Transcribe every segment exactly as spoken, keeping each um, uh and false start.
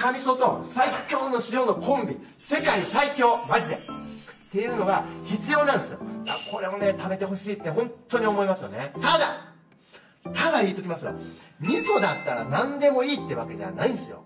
赤味噌と最強の塩のコンビ、世界最強マジでっていうのが必要なんですよ。これをね食べてほしいって本当に思いますよね。ただただ言いときますよ、味噌だったら何でもいいってわけじゃないんですよ。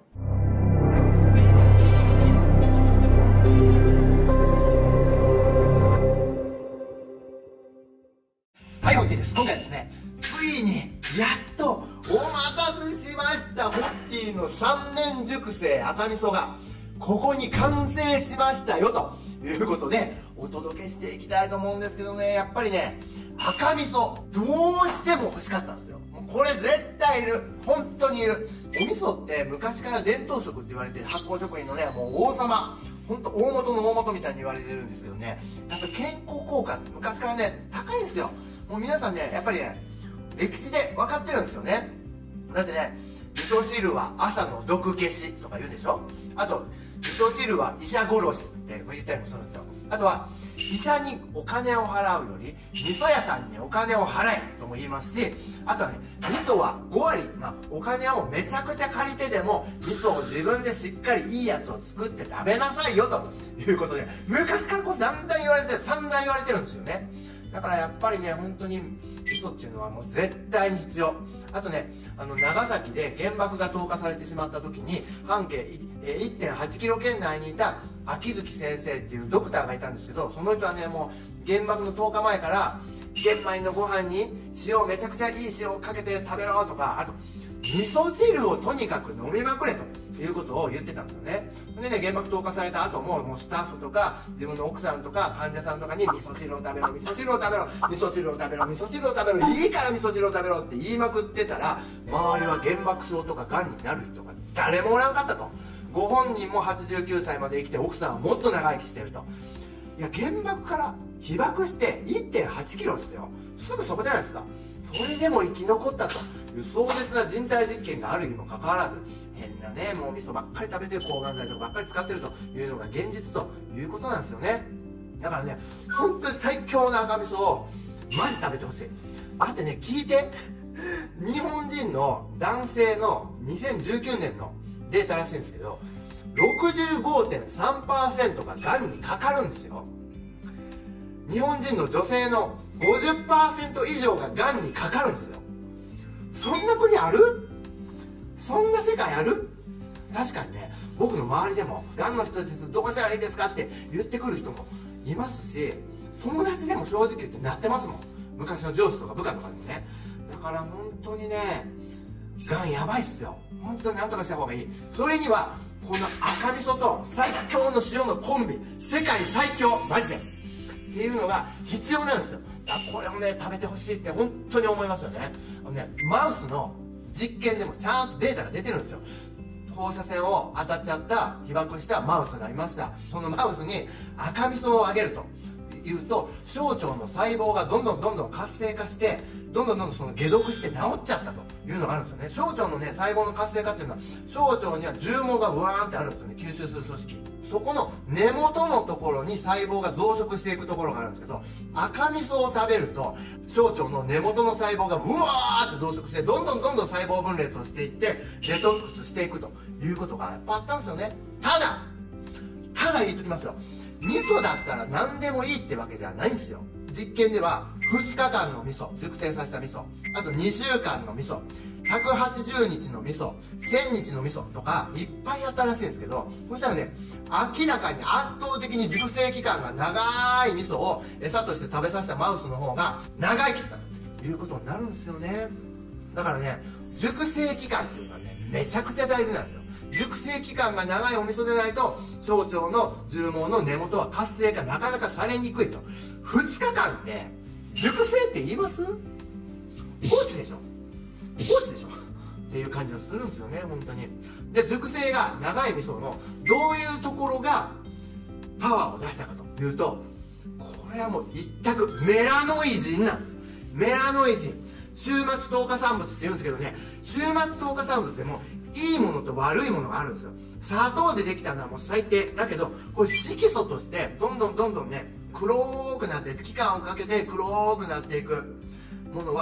はい、ホッティです。今回ですね、ついにやっとお待たせしました、ホッティのさんねん熟成赤味噌がここに完成しましたよということでお届けしていきたいと思うんですけどね、やっぱりね赤味噌どうしても欲しかったんですよ。もうこれ絶対いる、本当にいる。お味噌って昔から伝統食って言われて、発酵食品のねもう王様、本当大元の大元みたいに言われてるんですけどね、やっぱ健康効果って昔からね高いんですよ。もう皆さんねやっぱりね歴史で分かってるんですよね。だってね、味噌汁は朝の毒消しとか言うでしょ。あと味噌汁は医者殺しって言ったりもするんですよ。あとは医者にお金を払うより味噌屋さんにお金を払えとも言いますし、あとはね味噌はご割、まあ、お金をめちゃくちゃ借りてでも味噌を自分でしっかりいいやつを作って食べなさいよということで、昔からこそだんだん言われて散々言われてるんですよね。だからやっぱりね本当に味噌っていうのはもう絶対に必要。あとね、あの長崎で原爆が投下されてしまった時に半径 いってんはちキロ圏内にいた秋月先生っていうドクターがいたんですけど、その人はねもう原爆のとおかまえから玄米のご飯に塩、めちゃくちゃいい塩をかけて食べろとか、あと味噌汁をとにかく飲みまくれということを言ってたんですよね。でね、原爆投下された後ももうスタッフとか自分の奥さんとか患者さんとかに味噌汁を食べろ、味噌汁を食べろ、味噌汁を食べろ、味噌汁を食べろ、いいから味噌汁を食べろって言いまくってたら、周りは原爆症とかがんになる人が誰もおらんかったと。ご本人もはちじゅうきゅうさいまで生きて、奥さんはもっと長生きしてると。いや、原爆から被爆して いってんはちキロですよ。すぐそこじゃないですか。それでも生き残ったという壮絶な人体実験があるにもかかわらず、変なねもう味噌ばっかり食べてる、抗がん剤とかばっかり使ってるというのが現実ということなんですよね。だからね本当に最強の赤味噌をマジ食べてほしい。だってね聞いて、日本人の男性のにせんじゅうきゅうねんのデータらしいんですけど、 ろくじゅうごてんさんパーセント ががんにかかるんですよ。日本人の女性の ごじゅっパーセント 以上ががんにかかるんですよ。そんな国ある？そんな世界ある？確かにね、僕の周りでもがんの人です、どうしたらいいですかって言ってくる人もいますし、友達でも正直言ってなってますもん。昔の上司とか部下とかでもね。だから本当にねがんやばいっすよ。本当になんとかした方がいい。それにはこの赤味噌と最強の塩のコンビ、世界最強マジでっていうのが必要なんですよ。これをね食べてほしいって本当に思いますよね。あのねマウスの実験でもちゃんとデータが出てるんですよ。放射線を当たっちゃった被爆したマウスがいました。そのマウスに赤味噌をあげるというと、小腸の細胞がどんどんどんどん活性化してどんどんどんどんその解毒して治っちゃったというのがあるんですよね。小腸のね細胞の活性化っていうのは、小腸には重毛がブワーンってあるんですよね、吸収する組織。そこの根元のところに細胞が増殖していくところがあるんですけど、赤味噌を食べると小腸の根元の細胞がブワーって増殖して、どんどんどんどん細胞分裂をしていってデトックスしていくということがやっぱあったんですよね。ただただ言っときますよ、味噌だったら何でもいいってわけじゃないんですよ。実験ではふつかかんの味噌、熟成させた味噌、あとにしゅうかんの味噌、ひゃくはちじゅうにちの味噌、せんにちの味噌とかいっぱいあったらしいんですけど、そしたらね明らかに圧倒的に熟成期間が長い味噌を餌として食べさせたマウスの方が長生きしたということになるんですよね。だからね熟成期間っていうのはねめちゃくちゃ大事なんですよ。熟成期間が長いお味噌でないと小腸の重毛の根元は活性化なかなかされにくいと。ふつかかんって熟成って言います？放置でしょ、放置でしょっていう感じがするんですよね本当に。で熟成が長い味噌のどういうところがパワーを出したかというと、これはもう一択メラノイジンなんですよ。メラノイジン、終末糖化産物って言うんですけどね、終末糖化産物でもいいものと悪いものがあるんですよ。砂糖でできたのはもう最低だけど、これ色素としてどんどんどんどんね黒くなって、期間をかけて黒くなっていくものは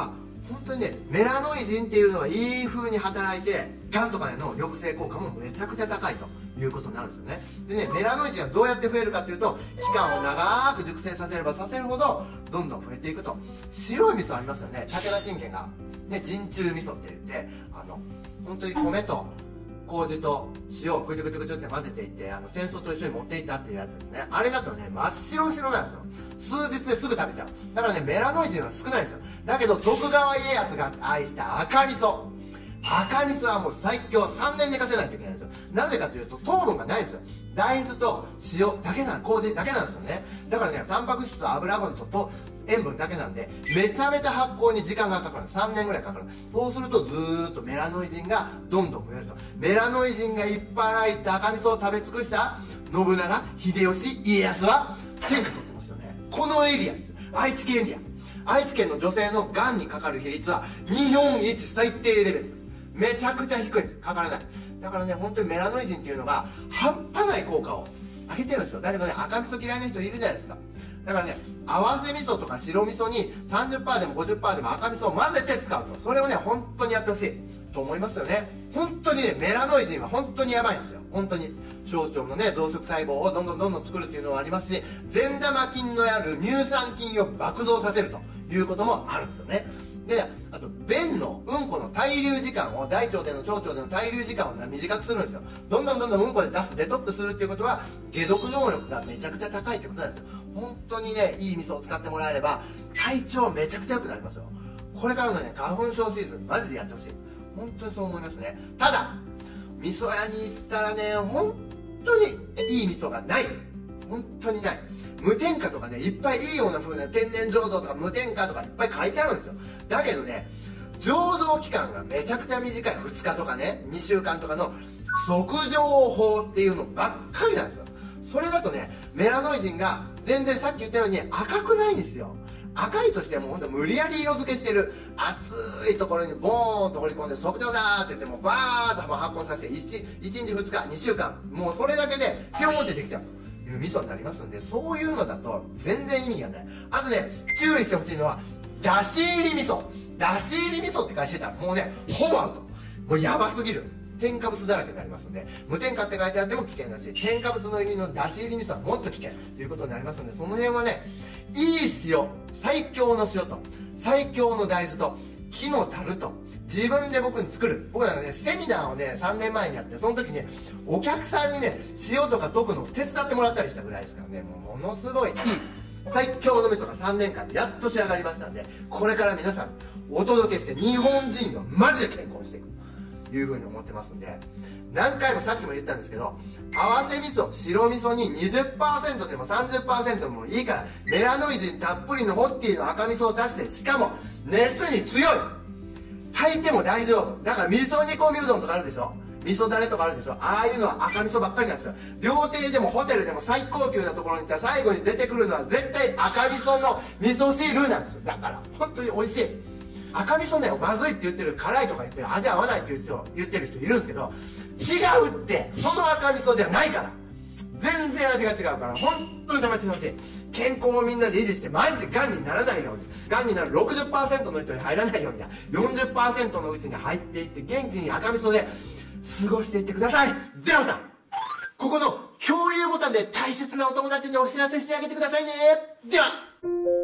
本当にね、メラノイジンっていうのがいい風に働いて、がんとかへの抑制効果もめちゃくちゃ高いということになるんですよね。でね、メラノイジンはどうやって増えるかっていうと、期間を長く熟成させればさせるほどどんどん増えていくと。白い味噌ありますよね、武田信玄がね、陣中味噌って言って、あの本当に米と麹と塩をぐちゅぐちゅぐちゅって混ぜていって、あの戦争と一緒に持っていったっていうやつですね。あれだとね、真っ白白なんですよ。数日ですぐ食べちゃう。だからね、メラノイジンは少ないんですよ。だけど徳川家康が愛した赤味噌、赤味噌はもう最強。さんねん寝かせないといけないんですよ。なぜかというと糖分がないんですよ。大豆と塩だけな、麹だけなんですよね。だからね、タンパク質と油分とと塩分だけなんで、めちゃめちゃ発酵に時間がかかる。さんねんぐらいかかる。そうするとずーっとメラノイジンがどんどん増えると。メラノイジンがいっぱい入った赤味噌を食べ尽くした信長、秀吉、家康は天下取ってますよね。このエリアですよ。愛知県エリア。愛知県の女性のがんにかかる比率は日本一最低レベル。めちゃくちゃ低いんです。かからない。だからね、本当にメラノイジンっていうのが半端ない効果を上げてるんですよ。だけどね、赤味噌嫌いな人いるじゃないですか。だからね、合わせ味噌とか白味噌に さんじゅっパーセント でも ごじゅっパーセント でも赤味噌を混ぜて使うと。それをね、本当にやってほしいと思いますよね。本当にね、メラノイジンは本当にやばいんですよ。本当に。小腸のね、増殖細胞をどんどんどんどん作るっていうのもありますし、善玉菌のある乳酸菌を爆増させるということもあるんですよね。で、あと便のうんこの滞留時間を、大腸での小腸での滞留時間を短くするんですよ。どんどんどんどんうんこで出す、デトックスするっていうことは解毒能力がめちゃくちゃ高いってことなんですよ。本当にね、いい味噌を使ってもらえれば体調めちゃくちゃ良くなりますよ。これからのね、花粉症シーズンマジでやってほしい。本当にそう思いますね。ただ味噌屋に行ったらね、本当にいい味噌がない。本当にない。無添加とかね、いっぱいいいような風な天然醸造とか無添加とかいっぱい書いてあるんですよ。だけどね、醸造期間がめちゃくちゃ短い。ふつかとかね、にしゅうかんとかの即醸法っていうのばっかりなんですよ。それだとね、メラノイジンが全然さっき言ったように赤くないんですよ。赤いとしても本当無理やり色付けしてる熱いところにボーンと掘り込んで即醸だーって言ってもバーッと発酵させて いち, いちにちふつかにしゅうかん、もうそれだけでピョーンってできちゃうという味噌になりますんで、そういうのだと全然意味がない。あとね、注意してほしいのはだし入り味噌。だし入り味噌って書いてたらもうね、ほぼアウト。もうやばすぎる。添加物だらけになりますので、無添加って書いてあっても危険だし、添加物の入りのだし入り味噌はもっと危険ということになりますので、その辺はね、いい塩、最強の塩と最強の大豆と木の樽と自分で僕に作る。僕なんかね、セミナーをねさんねんまえにやって、その時ね、お客さんにね塩とか溶くのを手伝ってもらったりしたぐらいですからね、もうものすごいいい最強の味噌がさんねんかんでやっと仕上がりましたんで、これから皆さんお届けして日本人がマジで健康していくというふうに思ってますんで、何回もさっきも言ったんですけど、合わせ味噌、白味噌に にじゅっパーセント でも さんじゅっパーセント でもいいからメラノイジンたっぷりのホッティの赤味噌を出して、しかも熱に強い、炊いても大丈夫だから。味噌煮込みうどんとかあるでしょ、味噌だれとかあるでしょ、ああいうのは赤味噌ばっかりなんですよ。料亭でもホテルでも最高級なところに行ったら最後に出てくるのは絶対赤味噌の味噌汁なんですよ。だから本当に美味しい。赤味噌ね、まずいって言ってる、辛いとか言ってる、味合わないって言う人言ってる人いるんですけど、違うって。その赤味噌じゃないから、全然味が違うから、本当に試してほしい。健康をみんなで維持して、マジでがんにならないように、がんになる ろくじゅっパーセント の人に入らないようにだ、よんじゅっパーセント のうちに入っていって元気に赤味噌で過ごしていってください。ではまた、ここの共有ボタンで大切なお友達にお知らせしてあげてくださいね。では。